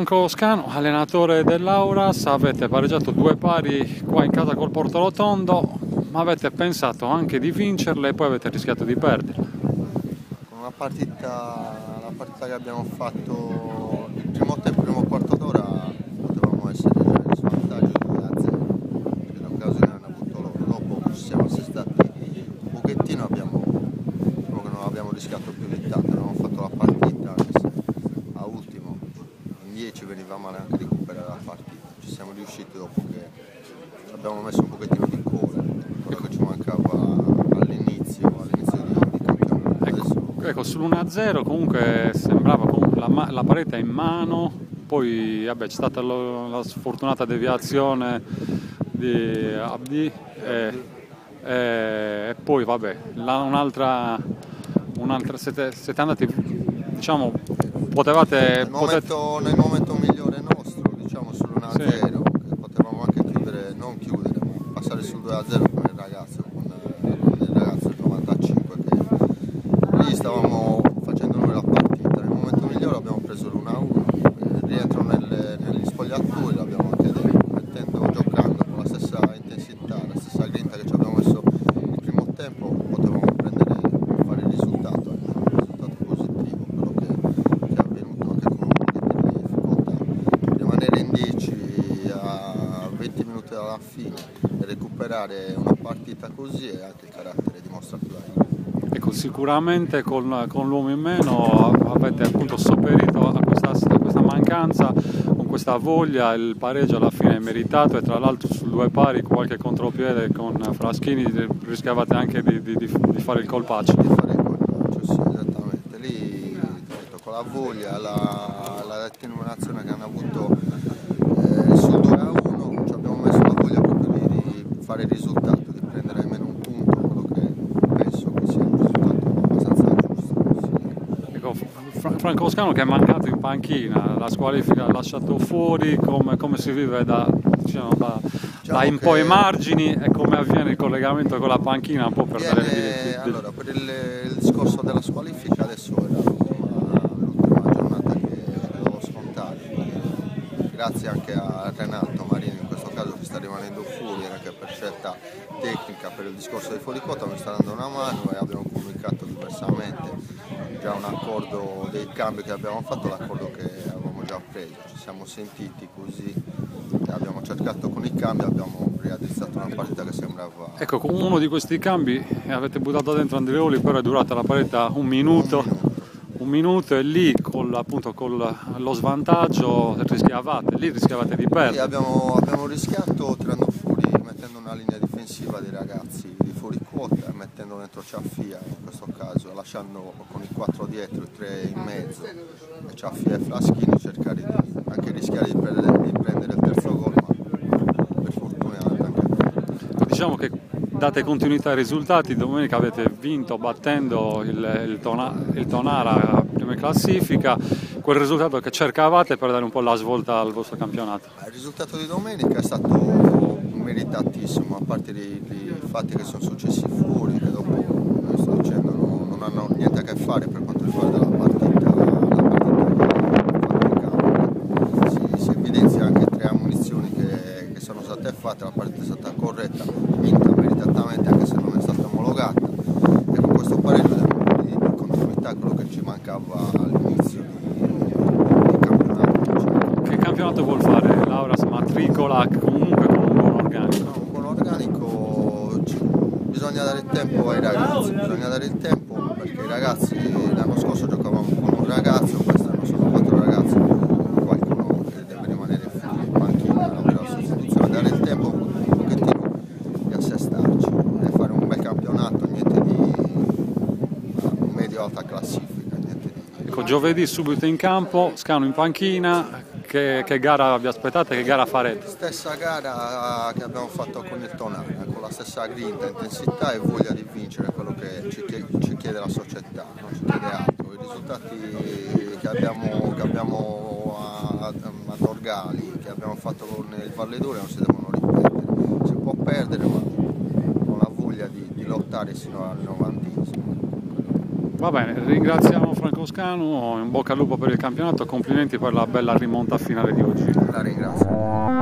Franco Scano, allenatore dell'Auras. Avete pareggiato 2 pari qua in casa col Portorotondo, ma avete pensato anche di vincerle e poi avete rischiato di perderle. Con la partita che abbiamo fatto il primo tempo, il primo quarto d'ora, potevamo essere già in svantaggio 2-0, perché l'occasione hanno avuto loro. Dopo siamo stati un pochettino, che non abbiamo rischiato più di tanto, abbiamo fatto la partita, anche se a ultimo, in 10 veniva male anche recuperare la partita. Ci siamo riusciti dopo che abbiamo messo un pochettino di cuore, quello che ci mancava all'inizio di campionato. Ecco, sull'1-0 comunque sembrava la parete in mano, poi vabbè, c'è stata la sfortunata deviazione di Abdi e poi vabbè, un'altra siete andati, diciamo, Nel momento migliore nostro, diciamo sull'1-0, sì. che potevamo anche chiudere, non chiudere, ma passare sul 2-0 con il ragazzo del 95, che lì stavamo facendo noi la partita. Nel momento migliore abbiamo preso l'1-1, rientro negli spogliatoi, l'abbiamo anche detto, giocando con la stessa intensità, la stessa grinta che ci abbiamo messo il primo tempo, potevamo fare il risultato positivo, quello che è avvenuto anche con un po' di difficoltà. Rimanere in 10 a 20 minuti dalla fine e recuperare una partita così è anche il carattere dimostrato da Rio. Ecco, sicuramente con l'uomo in meno avete appunto sopperito a questa mancanza, con questa voglia. Il pareggio alla fine è meritato e tra l'altro su 2 pari qualche contropiede con Fraschini rischiavate anche di fare il colpaccio. Di fare il colpaccio, sì, esattamente. Lì con la voglia, la determinazione che hanno avuto sul 2-1, ci abbiamo messo la voglia proprio di fare il risultato, di prendere almeno un punto, quello che penso che sia un risultato abbastanza giusto. Sì. Ecco, Franco Scano che è mancato in panchina, la squalifica ha lasciato fuori, come si vive diciamo, da in poi ai margini e come avviene il collegamento con la panchina un po' per dare Allora, per il discorso della squalifica adesso era l'ultima giornata che devo scontare, grazie anche a Renato Marini in questo caso che sta rimanendo fuori anche per scelta tecnica, per il discorso dei fuori quota mi sta dando una mano e abbiamo comunicato diversamente già un accordo dei cambi che abbiamo fatto, l'accordo che avevamo già preso, ci siamo sentiti così, abbiamo cercato con i cambi, abbiamo realizzato una partita che sembrava... Ecco, con uno di questi cambi avete buttato dentro Andreoli, però è durata la partita un minuto e lì appunto con lo svantaggio rischiavate di perdere. Sì, abbiamo rischiato tirando fuori, mettendo una linea difensiva dei ragazzi di fuori quota e mettendo dentro Ciaffia in questo caso, lasciando con i 4 dietro, i 3 in mezzo, e Ciaffia e Fraschini cercare di anche rischiare di prendere il terzo gol, ma per fortuna anche. Diciamo che date continuità ai risultati, domenica avete vinto battendo il Tonara prima classifica, quel risultato che cercavate per dare un po' la svolta al vostro campionato. Il risultato di domenica è stato meritatissimo, a parte i fatti che sono successi fuori, che dopo, come sto dicendo, non hanno niente a che fare per quanto riguarda la partita si evidenzia anche 3 ammunizioni che sono state fatte, la partita è stata corretta, vinta meritatamente anche se non è stata omologata, e con questo pareggio di continuità quello che ci mancava all'inizio di campionato. Che campionato vuol fare l'Auras? Matricola comunque con un buon organico? No, un buon organico, bisogna dare il tempo ai ragazzi, bisogna dare il tempo perché i ragazzi l'anno scorso giocavamo con un ragazzo, quest'anno sono 4 ragazzi, qualcuno che deve rimanere fuori in panchina per la sostituzione, dare il tempo un pochettino di assestarci e fare un bel campionato, niente di medio-alta classifica, niente di... Ecco, giovedì subito in campo, Scano in panchina, che gara vi aspettate, che gara farete? Stessa gara che abbiamo fatto con il Tonara, con la stessa grinta, intensità e voglia di vincere, quello che ci chiede la società, non ci chiede altro. I risultati che abbiamo ad Orgali, che abbiamo fatto con il Valledore non si devono ripetere, si può perdere ma con la voglia di lottare sino al 90°. Va bene, ringraziamo Franco Scanu, in bocca al lupo per il campionato, complimenti per la bella rimonta finale di oggi. La ringrazio.